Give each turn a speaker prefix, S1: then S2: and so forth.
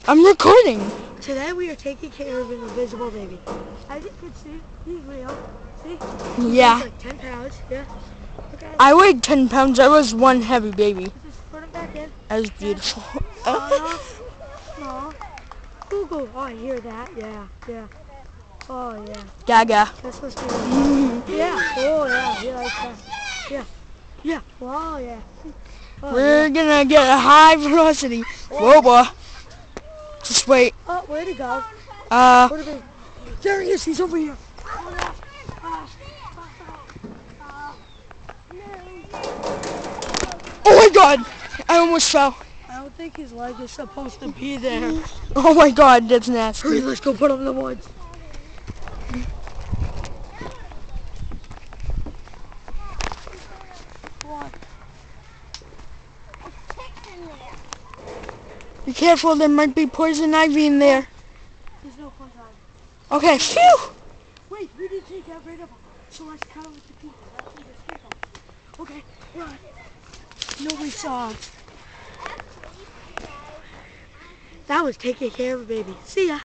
S1: I'm recording.
S2: Today we are taking care of an invisible baby. As you can see, he's real. See?
S1: Yeah.
S2: He's like 10 pounds. Yeah. Okay.
S1: I weighed 10 pounds. I was one heavy baby.
S2: Just put him back in.
S1: That was beautiful.
S2: Small. Google. Oh, I hear that. Yeah. Yeah. Oh, yeah.
S1: Gaga.
S2: That's supposed to be. Yeah. Oh, yeah. He likes that. Yeah. Yeah. Oh, yeah. Oh,
S1: We're gonna get a high velocity. Whoa, boy. Just wait.
S2: Oh, where'd he go?
S1: Uh,
S2: There he is. He's over here.
S1: oh my God. I almost fell.
S2: I don't think his leg is supposed to be there.
S1: Oh my God, that's nasty.
S2: Hurry, let's go put him in the woods.
S1: Be careful, there might be poison ivy in there.
S2: There's no poison ivy.
S1: Okay, phew.
S2: Wait, we need to get rid of them. So let's cut them with the people. That's where the people. Okay, run. Nobody saw us. That was taking care of a baby. See ya.